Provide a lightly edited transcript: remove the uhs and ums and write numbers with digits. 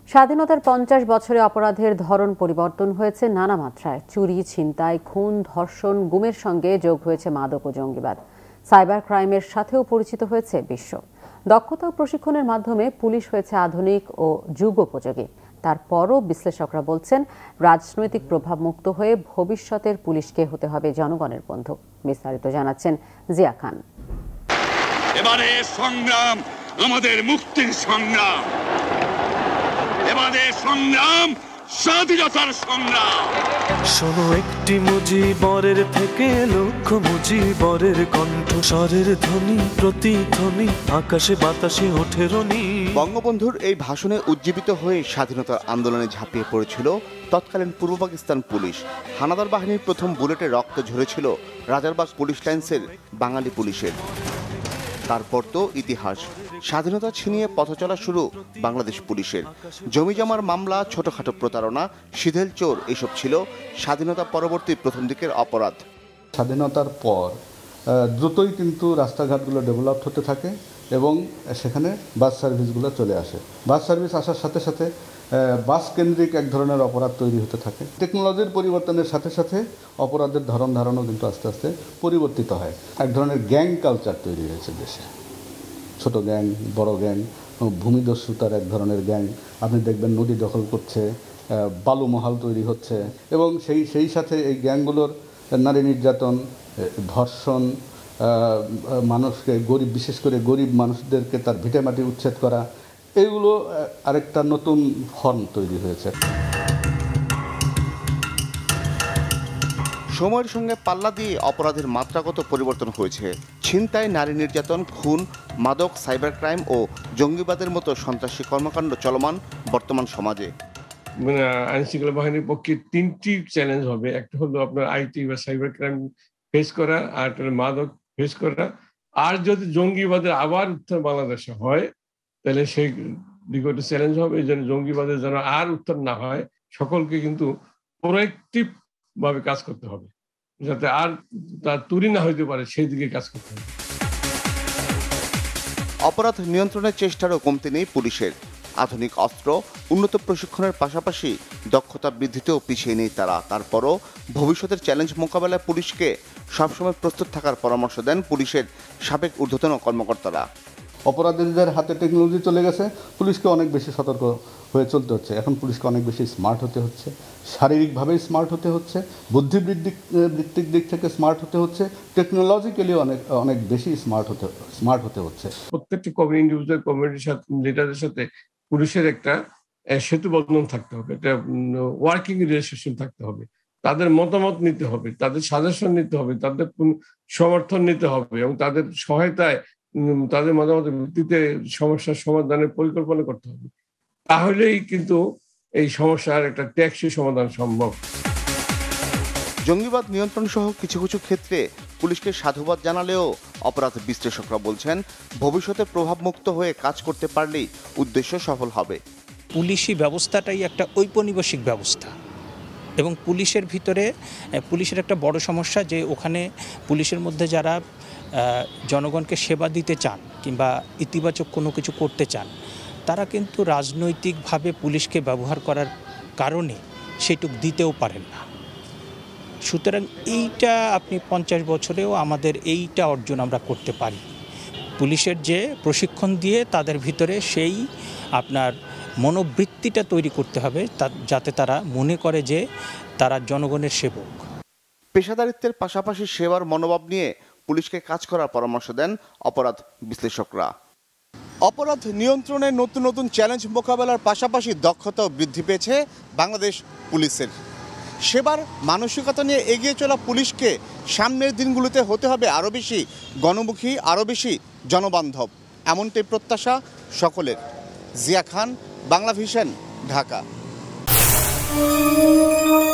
স্বাধীনতার 50 বছরে অপরাধের ধরন পরিবর্তন হয়েছে নানা মাত্রায়। চুরি, ছিনতাই, খুন, ধর্ষণ, গুমের সঙ্গে যোগ হয়েছে মাদক ও জঙ্গিবাদ। সাইবার ক্রাইমের সাথেও পরিচিত হয়েছে বিশ্ব। দক্ষতা ও প্রশিক্ষণের মাধ্যমে পুলিশ হয়েছে আধুনিক ও যুগোপযোগী। তারপরও বিশ্লেষকরা বলছেন, রাজনৈতিক প্রভাব মুক্ত হয়ে ভবিষ্যতের পুলিশকে হতে হবে জনগণের বন্ধু। বিস্তারিত জানাচ্ছেন জিয়া খান। এবারে সংগ্রাম আমাদের মুক্তির সংগ্রাম, এবারে সংগ্রাম স্বাধীনতার সংগ্রাম। শোনো একটি মুজিবরের থেকে লক্ষ মুজিবরের কণ্ঠস্বরের ধ্বনি, প্রতিধ্বনি আকাশে বাতাসে ওঠে রনি। বঙ্গবন্ধুর এই ভাষণে উজ্জীবিত হয়ে স্বাধীনতার আন্দোলনে ঝাঁপিয়ে পড়েছিল তৎকালীন পূর্ব পাকিস্তান পুলিশ। হানাদার বাহিনীর প্রথম বুলেটে রক্ত ঝরেছিল রাজারবাগ পুলিশ লাইন্সের বাঙালি পুলিশের। তারপর তো ইতিহাস। স্বাধীনতা ছিনিয়ে পথ চলা শুরু বাংলাদেশ পুলিশের। জমিজমার মামলা, ছোটখাটো প্রতারণা, সিধেল চোর, এসব ছিল স্বাধীনতা পরবর্তী প্রথম দিকের অপরাধ। স্বাধীনতার পর দ্রুতই কিন্তু রাস্তাঘাটগুলো ডেভেলপ হতে থাকে এবং সেখানে বাস সার্ভিসগুলো চলে আসে। বাস সার্ভিস আসার সাথে সাথে বাস কেন্দ্রিক এক ধরনের অপরাধ তৈরি হতে থাকে। টেকনোলজির পরিবর্তনের সাথে সাথে অপরাধের ধরন ধারণও কিন্তু আস্তে আস্তে পরিবর্তিত হয়। এক ধরনের গ্যাং কালচার তৈরি হয়েছে দেশে। ছোট গ্যাং, বড় গ্যাং, ভূমিদস্যুতার এক ধরনের গ্যাং। আপনি দেখবেন নদী দখল করছে, বালু মহাল তৈরি হচ্ছে এবং সেই সাথে এই গ্যাংগুলোর নারী নির্যাতন, ধর্ষণ, মানুষকে গরিব, বিশেষ করে গরিব মানুষদেরকে তার ভিটেমাটি উচ্ছেদ করা, এগুলো আরেকটা নতুন ফর্ম তৈরি হয়েছে। সময়ের সঙ্গে পাল্লা দিয়ে অপরাধের মাত্রাগত পরিবর্তন হয়েছে। ছিনতাই, নারী নির্যাতন, খুন, মাদক, সাইবার ক্রাইম ও জঙ্গিবাদের মতো সন্ত্রাসী কর্মকাণ্ড চলমান বর্তমান সমাজে। আইনশৃঙ্খলা বাহিনীর পক্ষে তিনটি চ্যালেঞ্জ হবে। একটা হলো আপনার আইটি বা সাইবার ক্রাইম ফেস করা, আর একটা হলো মাদক ফেস করা। আর যদি জঙ্গিবাদের আবার উত্থান বাংলাদেশে হয়, তাহলে সেই দিকে চ্যালেঞ্জ হবে যেন জঙ্গিবাদের যেন আর উত্থান না হয়। সকলকে কিন্তু প্রোঅ্যাক্টিভ ভাবে কাজ করতে হবে, যাতে আর তার তুরি না হইতে পারে, সেই দিকে কাজ করতে হবে। অপরাধ নিয়ন্ত্রণের চেষ্টারও কমতি নেই পুলিশের। আধুনিক অস্ত্র, উন্নত প্রশিক্ষণের পাশাপাশি দক্ষতা বৃদ্ধিতেও পিছিয়ে নেই তারা। তারপরও ভবিষ্যতের চ্যালেঞ্জ মোকাবেলায় পুলিশকে সবসময় প্রস্তুত থাকার পরামর্শ দেন পুলিশের সাবেক ঊর্ধ্বতন কর্মকর্তারা। অপরাধীদের হাতে টেকনোলজি চলে গেছে, পুলিশকে অনেক বেশি সতর্ক হয়ে চলতে হচ্ছে। এখন পুলিশকে অনেক বেশি স্মার্ট হতে হচ্ছে, শারীরিকভাবেই স্মার্ট হতে হচ্ছে, বুদ্ধিবৃত্তিক দিক থেকে স্মার্ট হতে হচ্ছে, টেকনোলজিক্যালি অনেক বেশি স্মার্ট হতে হচ্ছে। প্রত্যেকটি ইন্ডিভিজুয়াল কমিউনিটির সাথে, লিডারের সাথে পুলিশের একটা সেতু বন্ধন থাকতে হবে, একটা ওয়ার্কিং রিলেশন থাকতে হবে। তাদের মতামত নিতে হবে, তাদের সাজেশন নিতে হবে, তাদের সমর্থন নিতে হবে এবং তাদের সহায়তায়, তাদের মতামতের ভিত্তিতে সমস্যার সমাধানের পরিকল্পনা করতে হবে। তাহলেই কিন্তু এই সমস্যার একটা টেকসই সমাধান সম্ভব। জঙ্গিবাদ নিয়ন্ত্রণ সহ কিছু কিছু ক্ষেত্রে পুলিশকে সাধুবাদ জানালেও অপরাধ বিশ্লেষকরা বলছেন, ভবিষ্যতে প্রভাবমুক্ত হয়ে কাজ করতে পারলেই উদ্দেশ্য সফল হবে। পুলিশি ব্যবস্থাটাই একটা ঔপনিবেশিক ব্যবস্থা এবং পুলিশের ভিতরে পুলিশের একটা বড় সমস্যা যে ওখানে পুলিশের মধ্যে যারা জনগণকে সেবা দিতে চান কিংবা ইতিবাচক কোনো কিছু করতে চান, তারা কিন্তু রাজনৈতিকভাবে পুলিশকে ব্যবহার করার কারণে সেটুক দিতেও পারেন না। সুতরাং এইটা আপনি 50 বছরেও আমাদের এইটা অর্জন আমরা করতে পারি। পুলিশের যে প্রশিক্ষণ দিয়ে তাদের ভিতরে সেই আপনার মনোবৃত্তিটা তৈরি করতে হবে, যাতে তারা মনে করে যে তারা জনগণের সেবক। পেশাদারিত্বের পাশাপাশি সেবার মনোভাব নিয়ে পুলিশকে কাজ করার পরামর্শ দেন অপরাধ বিশ্লেষকরা। অপরাধ নিয়ন্ত্রণে নতুন নতুন চ্যালেঞ্জ মোকাবেলার পাশাপাশি দক্ষতাও বৃদ্ধি পেয়েছে বাংলাদেশ পুলিশের। সেবার মানসিকতা নিয়ে এগিয়ে চলা পুলিশকে সামনের দিনগুলোতে হতে হবে আরও বেশি গণমুখী, আরও বেশি জনবান্ধব, এমনটাই প্রত্যাশা সকলের। জিয়া খান, বাংলাভিশন, ঢাকা।